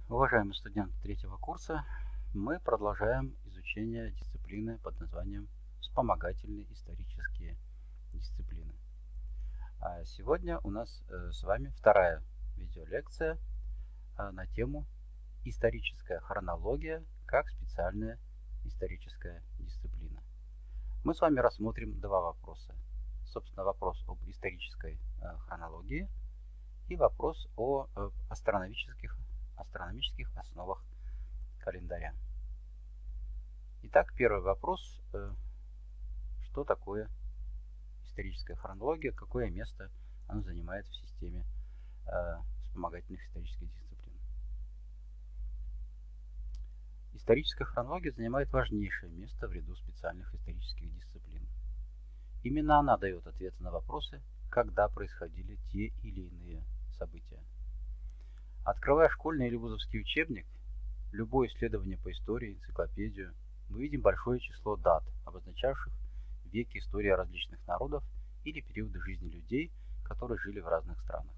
Уважаемые студенты третьего курса, мы продолжаем изучение дисциплины под названием «Вспомогательные исторические дисциплины». А сегодня у нас с вами вторая видеолекция на тему «Историческая хронология как специальная историческая дисциплина». Мы с вами рассмотрим два вопроса. Собственно, вопрос об исторической хронологии и вопрос о астрономических основах календаря. Итак, первый вопрос. Что такое историческая хронология? Какое место она занимает в системе вспомогательных исторических дисциплин? Историческая хронология занимает важнейшее место в ряду специальных исторических дисциплин. Именно она дает ответы на вопросы, когда происходили те или иные события. Открывая школьный или вузовский учебник, любое исследование по истории, энциклопедию, мы видим большое число дат, обозначавших веки истории различных народов или периоды жизни людей, которые жили в разных странах.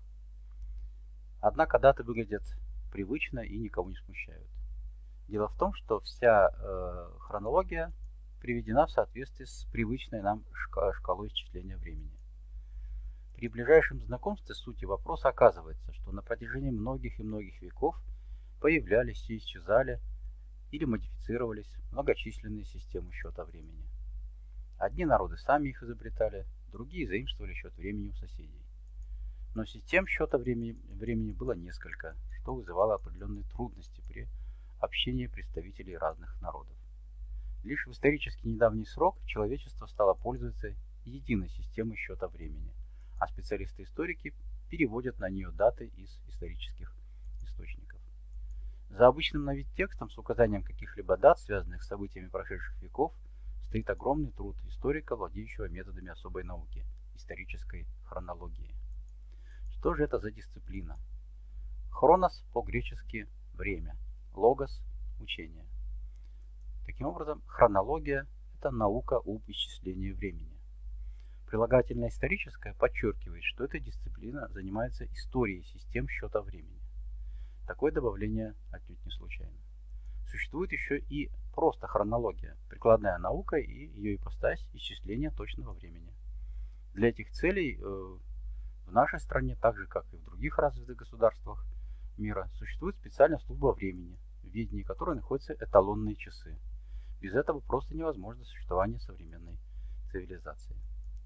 Однако даты выглядят привычно и никого не смущают. Дело в том, что вся хронология приведена в соответствии с привычной нам шкалой исчисления времени. При ближайшем знакомстве с сутью вопроса оказывается, что на протяжении многих и многих веков появлялись и исчезали или модифицировались многочисленные системы счета времени. Одни народы сами их изобретали, другие заимствовали счет времени у соседей. Но систем счета времени было несколько, что вызывало определенные трудности при общении представителей разных народов. Лишь в исторически недавний срок человечество стало пользоваться единой системой счета времени, а специалисты-историки переводят на нее даты из исторических источников. За обычным на вид текстом с указанием каких-либо дат, связанных с событиями прошедших веков, стоит огромный труд историка, владеющего методами особой науки – исторической хронологии. Что же это за дисциплина? Хронос по-гречески – время, логос – учение. Таким образом, хронология – это наука об исчислении времени. Прилагательное историческое подчеркивает, что эта дисциплина занимается историей систем счета времени. Такое добавление отнюдь не случайно. Существует еще и просто хронология, прикладная наука и ее ипостась исчисления точного времени. Для этих целей в нашей стране, так же как и в других развитых государствах мира, существует специальная служба времени, в ведении которой находятся эталонные часы. Без этого просто невозможно существование современной цивилизации.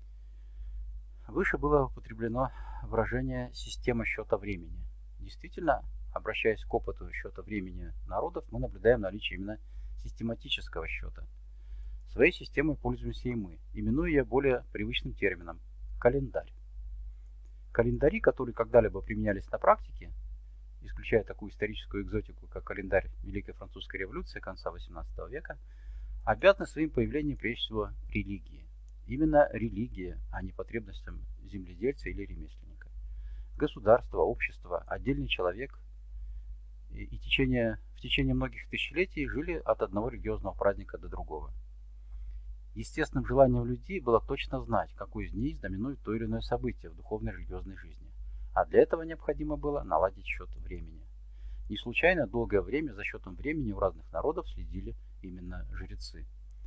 Выше было употреблено выражение «система счета времени». Действительно, обращаясь к опыту счета времени народов, мы наблюдаем наличие именно систематического счета. Своей системой пользуемся и мы, именуя ее более привычным термином – календарь. Календари, которые когда-либо применялись на практике, исключая такую историческую экзотику, как календарь Великой Французской революции конца XVIII века, обязаны своим появлением прежде всего религии. Именно религия, а не потребностям земледельца или ремесленника. Государство, общество, отдельный человек в течение многих тысячелетий жили от одного религиозного праздника до другого. Естественным желанием людей было точно знать, какой из дней знаменует то или иное событие в духовной религиозной жизни. А для этого необходимо было наладить счет времени. Не случайно долгое время за счетом времени у разных народов следили именно жрецы.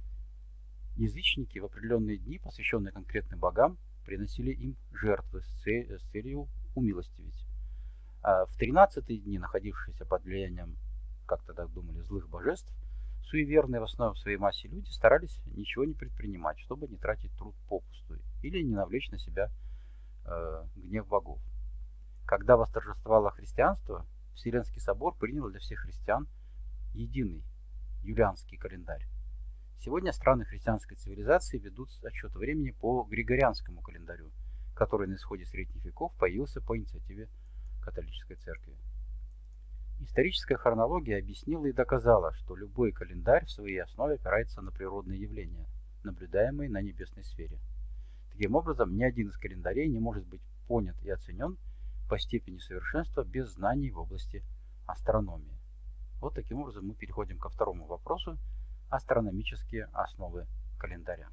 Язычники в определенные дни, посвященные конкретным богам, приносили им жертвы с целью умилостивить. А в 13-е дни, находившиеся под влиянием, как тогда думали, злых божеств, суеверные в основном в своей массе люди старались ничего не предпринимать, чтобы не тратить труд попусту или не навлечь на себя гнев богов. Когда восторжествовало христианство, Вселенский собор принял для всех христиан единый юлианский календарь. Сегодня страны христианской цивилизации ведут отсчет времени по Григорианскому календарю, который на исходе средних веков появился по инициативе католической церкви. Историческая хронология объяснила и доказала, что любой календарь в своей основе опирается на природные явления, наблюдаемые на небесной сфере. Таким образом, ни один из календарей не может быть понят и оценен по степени совершенства без знаний в области астрономии. Вот таким образом мы переходим ко второму вопросу – астрономические основы календаря.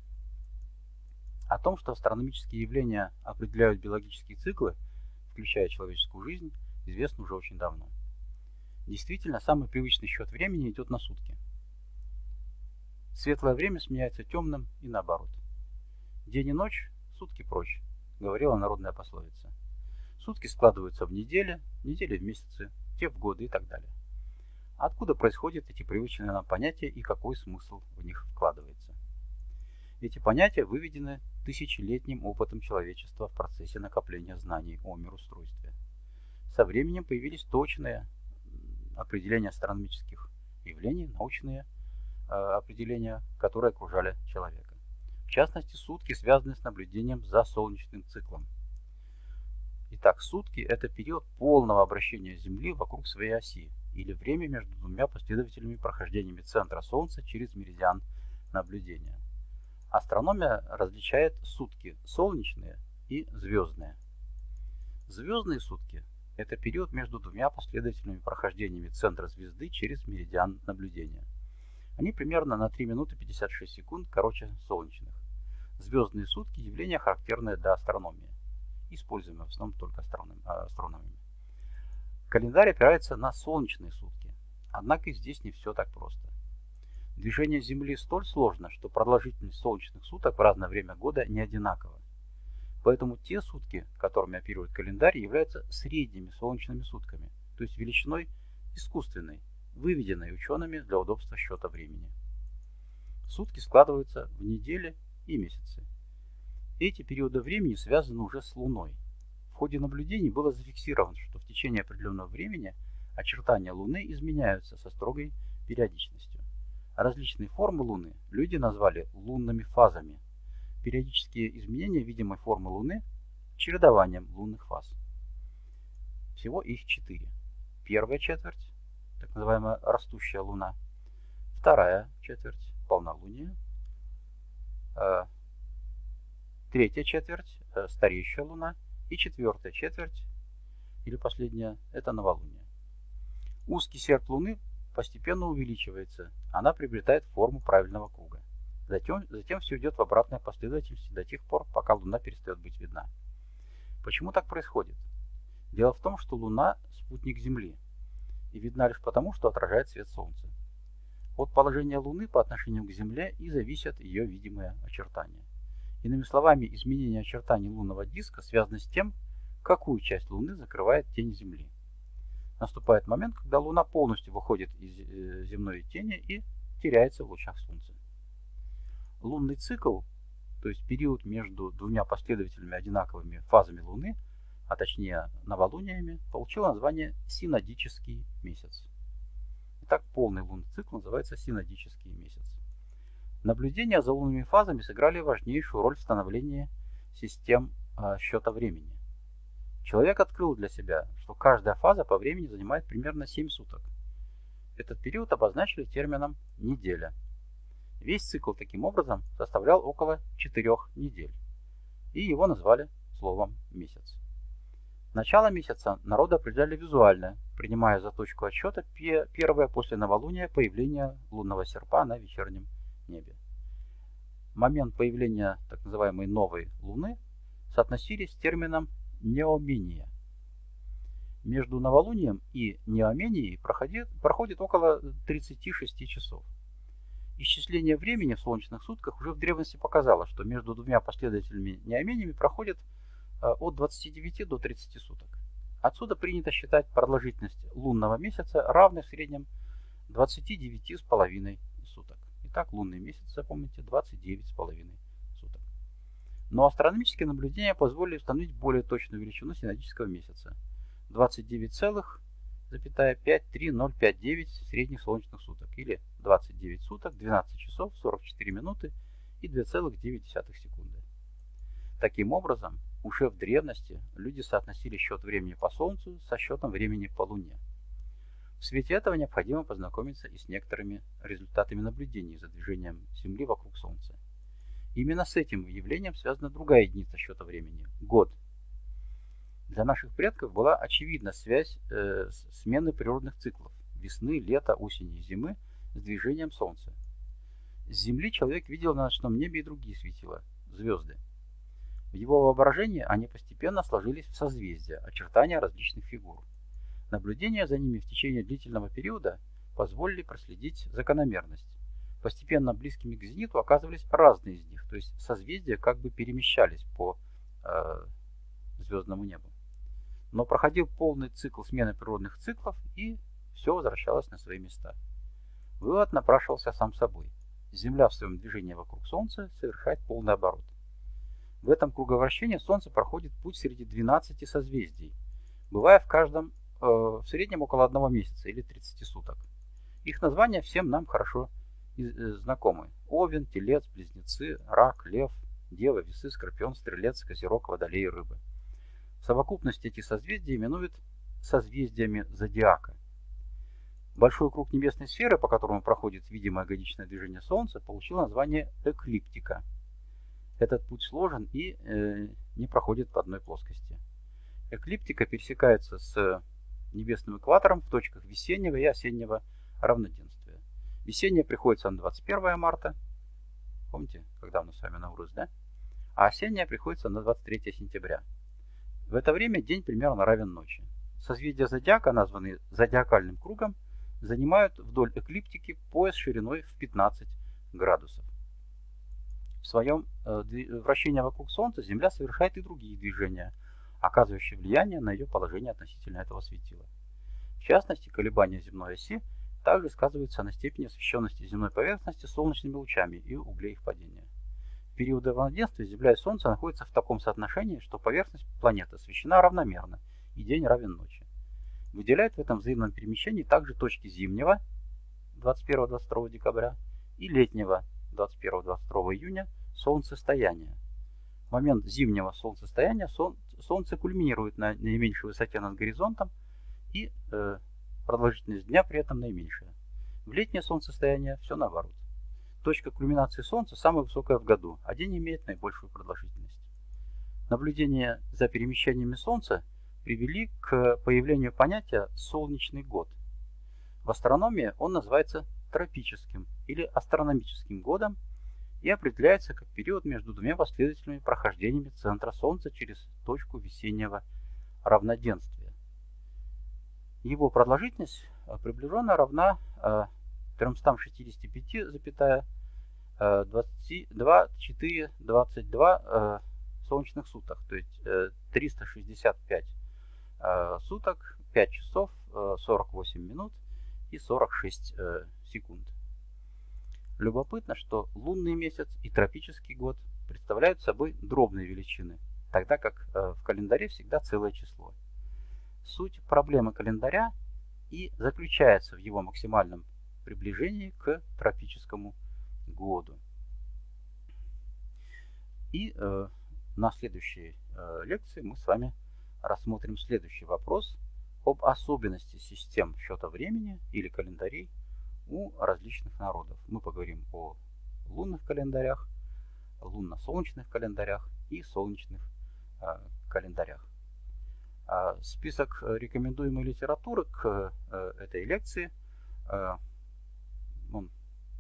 О том, что астрономические явления определяют биологические циклы, включая человеческую жизнь, известно уже очень давно. Действительно, самый привычный счет времени идет на сутки. Светлое время сменяется темным и наоборот. День и ночь, сутки прочь, говорила народная пословица. Сутки складываются в недели, недели в месяцы, те в годы и так далее. Откуда происходят эти привычные нам понятия и какой смысл в них вкладывается? Эти понятия выведены тысячелетним опытом человечества в процессе накопления знаний о мироустройстве. Со временем появились точные определения астрономических явлений, научные определения, которые окружали человека. В частности, сутки связаны с наблюдением за солнечным циклом. Итак, сутки – это период полного обращения Земли вокруг своей оси, или время между двумя последовательными прохождениями центра Солнца через меридиан наблюдения. Астрономия различает сутки солнечные и звездные. Звездные сутки – это период между двумя последовательными прохождениями центра звезды через меридиан наблюдения. Они примерно на 3 минуты 56 секунд короче солнечных. Звездные сутки – явление, характерное для астрономии, используемое в основном только астрономами. Календарь опирается на солнечные сутки, однако и здесь не все так просто. Движение Земли столь сложно, что продолжительность солнечных суток в разное время года не одинакова. Поэтому те сутки, которыми оперирует календарь, являются средними солнечными сутками, то есть величиной искусственной, выведенной учеными для удобства счета времени. Сутки складываются в недели и месяцы. Эти периоды времени связаны уже с Луной. В ходе наблюдений было зафиксировано, что в течение определенного времени очертания Луны изменяются со строгой периодичностью. Различные формы Луны люди назвали лунными фазами. Периодические изменения видимой формы Луны – чередованием лунных фаз. Всего их 4. Первая четверть, так называемая растущая Луна. Вторая четверть – полнолуние. Третья четверть – стареющая Луна. И четвертая четверть, или последняя, это новолуние. Узкий серп Луны постепенно увеличивается, она приобретает форму правильного круга. Затем все идет в обратной последовательности до тех пор, пока Луна перестает быть видна. Почему так происходит? Дело в том, что Луна – спутник Земли, и видна лишь потому, что отражает свет Солнца. От положения Луны по отношению к Земле и зависят ее видимые очертания. Иными словами, изменение очертаний лунного диска связано с тем, какую часть Луны закрывает тень Земли. Наступает момент, когда Луна полностью выходит из земной тени и теряется в лучах Солнца. Лунный цикл, то есть период между двумя последовательными одинаковыми фазами Луны, а точнее новолуниями, получил название синодический месяц. Итак, полный лунный цикл называется синодический месяц. Наблюдения за лунными фазами сыграли важнейшую роль в становлении систем счета времени. Человек открыл для себя, что каждая фаза по времени занимает примерно 7 суток. Этот период обозначили термином «неделя». Весь цикл таким образом составлял около 4 недель, и его назвали словом «месяц». Начало месяца народы определяли визуально, принимая за точку отсчета первое после новолуния появление лунного серпа на вечернем небе. Момент появления так называемой новой Луны соотносили с термином неомения. Между новолунием и неоменией проходит около 36 часов. Исчисление времени в солнечных сутках уже в древности показало, что между двумя последовательными неомениями проходит от 29 до 30 суток. Отсюда принято считать продолжительность лунного месяца равной в среднем 29,5 суток. Итак, лунный месяц, запомните, 29,5 суток. Но астрономические наблюдения позволили установить более точную величину синодического месяца – 29,53059 средних солнечных суток, или 29 суток, 12 часов, 44 минуты и 2,9 секунды. Таким образом, уже в древности люди соотносили счет времени по Солнцу со счетом времени по Луне. В свете этого необходимо познакомиться и с некоторыми результатами наблюдений за движением Земли вокруг Солнца. Именно с этим явлением связана другая единица счета времени – год. Для наших предков была очевидна связь смены природных циклов – весны, лета, осени и зимы с движением Солнца. С Земли человек видел на ночном небе и другие светила – звезды. В его воображении они постепенно сложились в созвездия, очертания различных фигур. Наблюдения за ними в течение длительного периода позволили проследить закономерность. Постепенно близкими к зениту оказывались разные из них, то есть созвездия как бы перемещались по звездному небу. Но проходил полный цикл смены природных циклов, и все возвращалось на свои места. Вывод напрашивался сам собой. Земля в своем движении вокруг Солнца совершает полный оборот. В этом круговращении Солнце проходит путь среди 12 созвездий, бывая в каждом в среднем около 1 месяца или 30 суток. Их названия всем нам хорошо знакомы. Овен, Телец, Близнецы, Рак, Лев, Дева, Весы, Скорпион, Стрелец, Козерог, Водолей и Рыбы. В совокупности эти созвездия именуют созвездиями зодиака. Большой круг небесной сферы, по которому проходит видимое годичное движение Солнца, получил название эклиптика. Этот путь сложен и не проходит по одной плоскости. Эклиптика пересекается с небесным экватором в точках весеннего и осеннего равноденствия. Весеннее приходится на 21 марта, помните, когда у нас с вами Наурыз, да? А осеннее приходится на 23 сентября. В это время день примерно равен ночи. Созвездия зодиака, названные зодиакальным кругом, занимают вдоль эклиптики пояс шириной в 15 градусов. В своем вращении вокруг Солнца Земля совершает и другие движения, оказывающие влияние на ее положение относительно этого светила. В частности, колебания земной оси также сказываются на степени освещенности земной поверхности солнечными лучами и угле их падения. В периоды равноденствия Земля и Солнце находятся в таком соотношении, что поверхность планеты освещена равномерно, и день равен ночи. Выделяют в этом взаимном перемещении также точки зимнего 21-22 декабря и летнего 21-22 июня солнцестояния. В момент зимнего солнцестояния Солнце кульминирует на наименьшей высоте над горизонтом, и продолжительность дня при этом наименьшая. В летнее солнцестояние все наоборот. Точка кульминации Солнца самая высокая в году, а день имеет наибольшую продолжительность. Наблюдения за перемещениями Солнца привели к появлению понятия «солнечный год». В астрономии он называется тропическим или астрономическим годом и определяется как период между двумя последовательными прохождениями центра Солнца через точку весеннего равноденствия. Его продолжительность приближенно равна 365,2422 солнечных суток, то есть 365 суток, 5 часов, 48 минут и 46 секунд. Любопытно, что лунный месяц и тропический год представляют собой дробные величины, тогда как в календаре всегда целое число. Суть проблемы календаря и заключается в его максимальном приближении к тропическому году. И на следующей лекции мы с вами рассмотрим следующий вопрос об особенности систем счета времени или календарей у различных народов. Мы поговорим о лунных календарях, лунно-солнечных календарях и солнечных календарях. Список рекомендуемой литературы к этой лекции он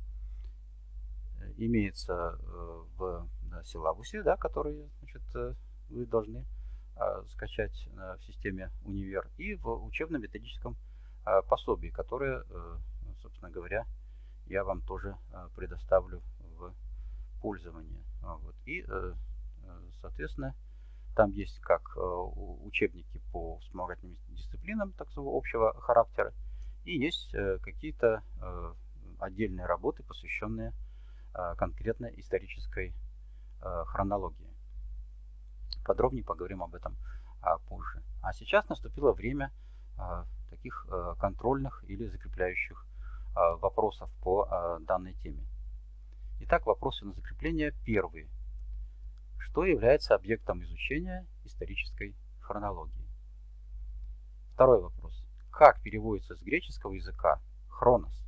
имеется в силабусе, да, который, значит, вы должны скачать в системе Универ, и в учебно-методическом пособии, которое, собственно говоря, я вам тоже предоставлю в пользование. Вот. И, соответственно, там есть как учебники по вспомогательным дисциплинам такого общего характера, и есть какие-то отдельные работы, посвященные конкретно исторической хронологии. Подробнее поговорим об этом позже. А сейчас наступило время таких контрольных или закрепляющих вопросов по данной теме. Итак, вопросы на закрепление первые. Что является объектом изучения исторической хронологии? Второй вопрос. Как переводится с греческого языка хронос?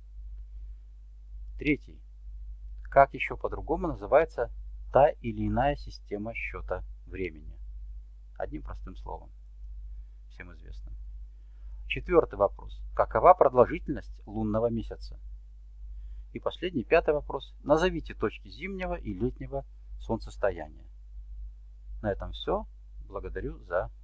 Третий. Как еще по-другому называется та или иная система счета времени? Одним простым словом, всем известным. Четвертый вопрос. Какова продолжительность лунного месяца? И последний, пятый вопрос. Назовите точки зимнего и летнего солнцестояния. На этом все. Благодарю за